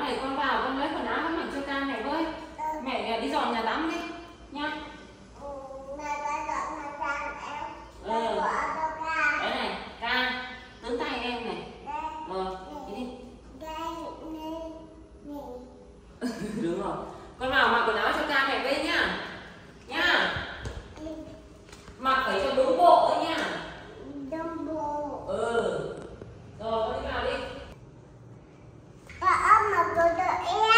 này con vào con lấy quần áo con mặc cho Cam này với. Mẹ đi dọn nhà tắm đi nha. Đấy này, Cam, nắm tay em này. Rồi, đi đi. Đúng rồi. Con vào mặc quần áo cho Cam này với nhá. Nhá. Mặc phải cho đúng bộ thôi nha. Đúng bộ. Rồi, con đi vào đi. Mặc đồ cho em.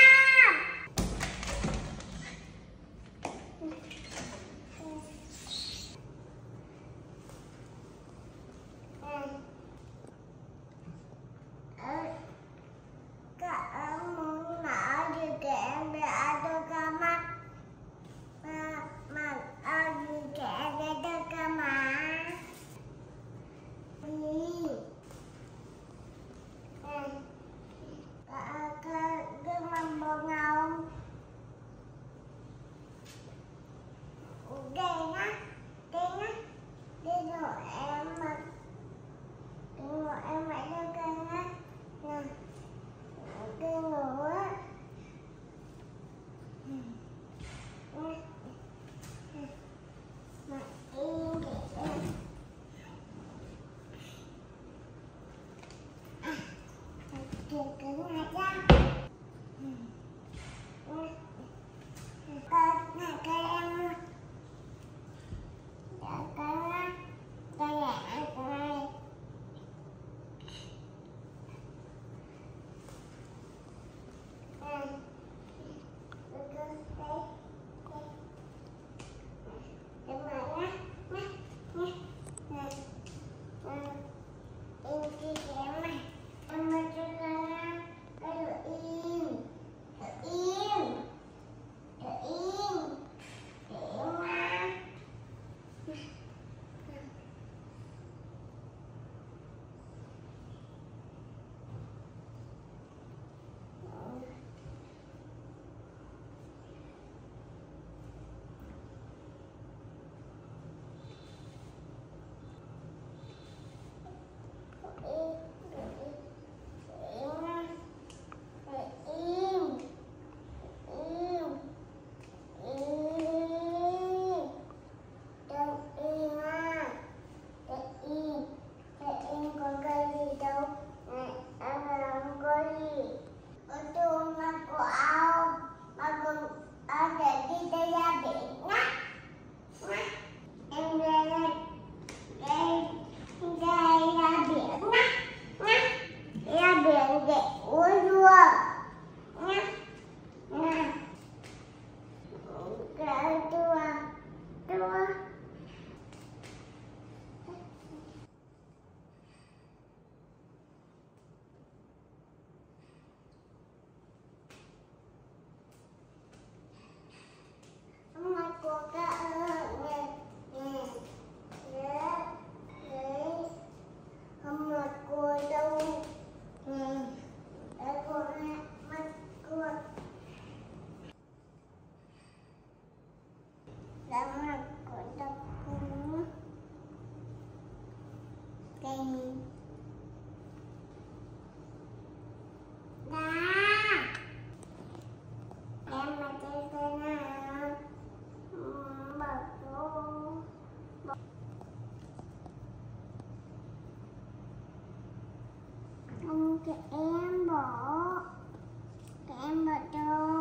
Em bỏ cho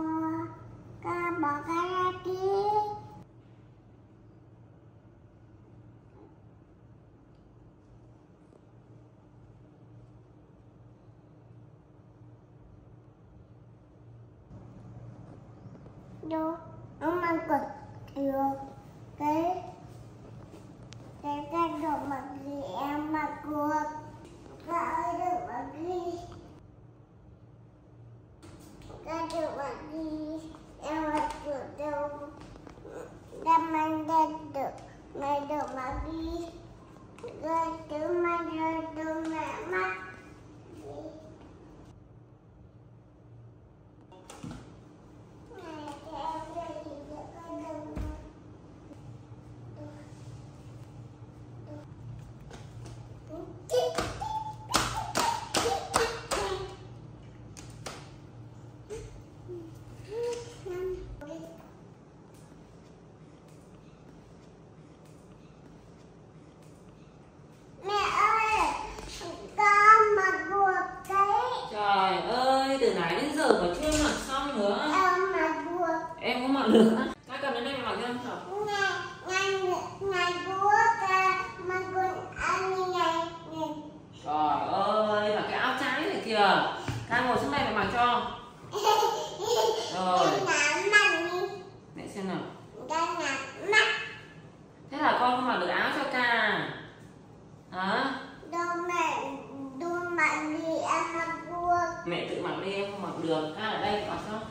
bỏ cái ra kia. Đâu ông ăn cực được cái đồ mặc gì em mặc được cái đồ mặc gì cái đồ mặc gì em mặc được đâu em mang lên được ngày đồ mặc gì cái thứ mang lên đồ mẹ mắt giờ mà chưa mặc xong nữa. Em mặc được. Em có mặc được á? Cái cầm đến đây mà mặc cho em thở. Ngày búa ta mặc quần áo như này. Trời ơi, mặc cái áo trắng này kìa. Ca ngồi xuống đây mà mặc cho. Rồi. Mẹ xem nào. Thế là con không mặc được áo cho Ca. Hả? Đâu mặc gì em mặc búa. Mẹ tự mặc đi, em không mặc được. Ca ở đây mặc cho.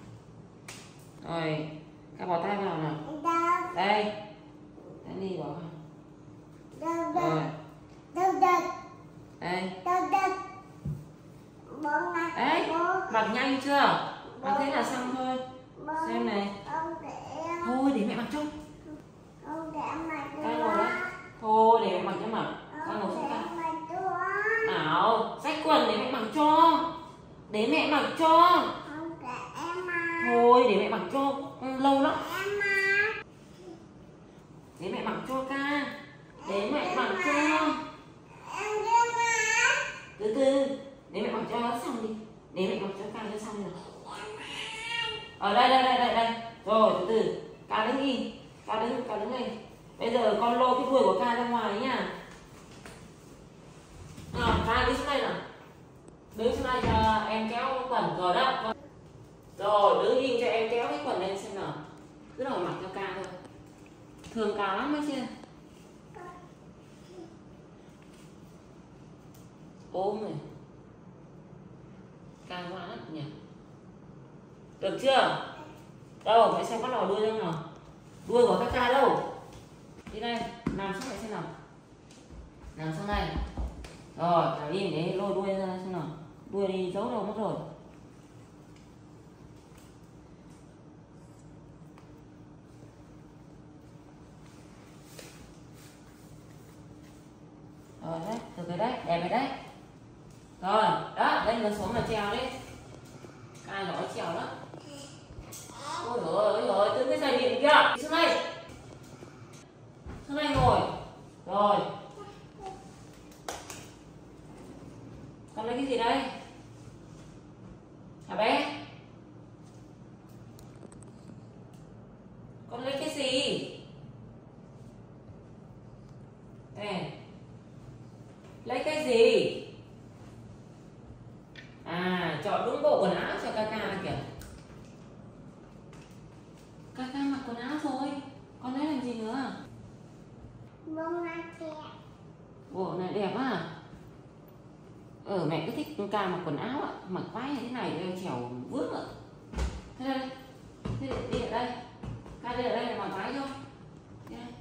Rồi, Ca bỏ tay vào nào. Đây. Đây đi bỏ vào. Rồi. Đây. Đấy, mặc nhanh chưa? Mặc thế là xong thôi. Xem này. Thôi để mẹ mặc cho. Ca ngồi đấy. Thôi để mẹ mặc cho mặc. Ca ngồi xuống Ca. Nào, xách quần để mẹ mặc cho. Để mẹ mặc cho. Thôi để mẹ mặc cho. Lâu lắm. Để mẹ mặc cho Ca. Để mẹ mặc cho. Từ từ. Để mẹ mặc cho nó xong đi. Để mẹ mặc cho Ca cho xong rồi. Ở đây. Rồi từ từ. Ca đứng đi. Ca đứng đây. Bây giờ con lôi cái đuôi của Ca ra ngoài nhá. Nào, Ca đi xuống đây nào. Đứng xuống đây cho em kéo quần rồi đó. Rồi đứng im cho em kéo cái quần lên xem nào. Cứ rồi mặc cho Ca thôi. Thường Ca lắm ấy chứ. Ôm này. Ca ngoan lắm nhỉ. Được chưa? Đâu, mẹ xem có lò đuôi không nào. Đuôi của các Ca đâu. Đi đây, nằm xuống lại xem nào. Nằm xuống đây. Rồi, thả im để lôi đuôi ra xem nào. Đuôi đi giấu đâu mất rồi. Rồi đấy, từ từ đấy, đẹp rồi đấy. Rồi, đó, lên ngồi xuống mà trèo đi. Ai giỏi trèo lắm. Ôi dồi, từ cái dây điện kia. Đi xuống đây. Xuống đây ngồi. Rồi. Con lấy cái gì đây? Hả bé? Con lấy cái gì? Đây. Lấy cái gì? À, chọn đúng bộ quần áo cho Ca này kìa. Ca mặc quần áo rồi. Con lấy làm gì nữa? Bộ này đẹp á. Mẹ cứ thích Ca mặc quần áo ạ. Mặc váy như thế này đeo trèo vướng ạ. Thế đây. Thế đi ở đây. Ca đi ở đây là mặc váy thôi. Đi đây.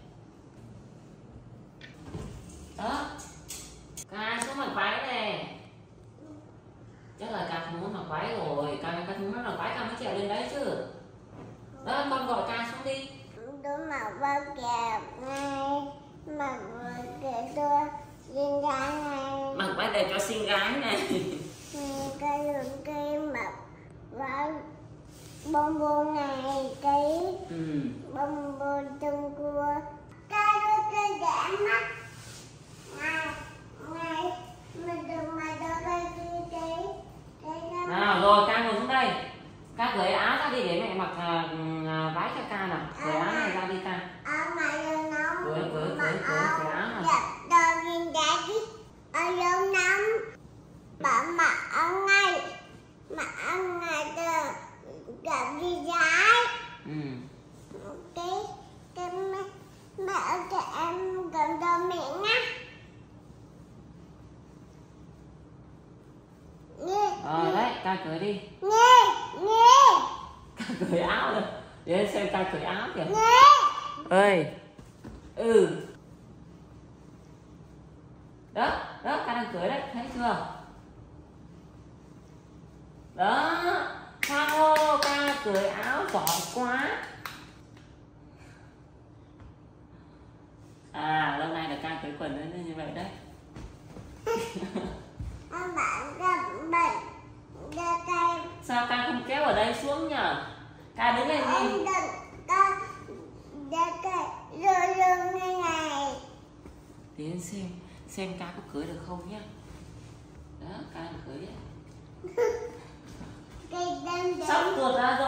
Đó. Ca xuống mặc váy này. Chắc là Ca không muốn mặc váy rồi. Ca không muốn mặc váy, Ca mới trèo lên đấy chứ. Đó, con gọi Ca xuống đi. Tôi mặc bao kẹp này. Mặc bao kẹp tôi xinh gái này. Mặc váy đẹp cho xinh gái này. Cái mặc váy bông bông này. Cái bông bông trong cua. Cái đẹp mắt. Nào rồi, Ca ngồi xuống đây. Ca cởi áo ra đi để mẹ mặc váy cho Ca nào. Cởi áo này ra đi Ca. Áo này nóng. Cởi áo nào. Đồ nhìn đẹp đi. Áo giống nóng. Bà mặc áo ngay. Mặc áo ngay từ gặp đi gái. Cái mẹ cho em cầm đồ miệng á. Rồi đấy, Ca cởi đi. Nghe. Ca cởi áo rồi. Để xem Ca cởi áo kìa. Nghe. Ơi. Đó, Ca đang cởi đấy, thấy chưa? Đó. Wow, Ca cởi áo giỏi quá. À, lâu nay là Ca cởi quần nó như vậy đấy. Bạn gặp bệnh. Sao Ca không kéo ở đây xuống nhỉ? Ca đứng lên đi. Rơi như này. Đến xem Ca có cưới được không nhá. Đó, Ca được cưới đấy. Cái Sắp tuột ra